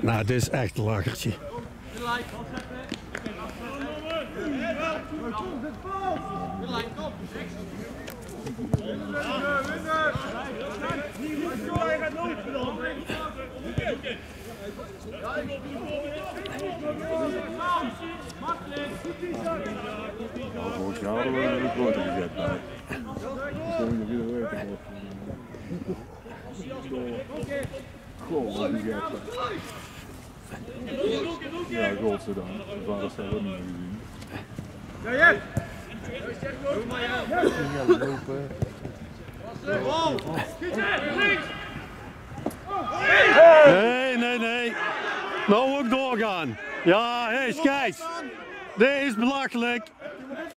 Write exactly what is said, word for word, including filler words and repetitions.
Nou, dit is echt een lachertje. Vorig jaar hadden we een grote gezet bij. Zo je weer weten wat. Goh, wat een gezet. Ja, godzijdank. De vader heeft dat ook niet meer gezien. Ja, ja! Ja, we lopen. Nee, nee, nee. Nou ook doorgaan. Ja, hé, hey, scheids. Dit is belachelijk.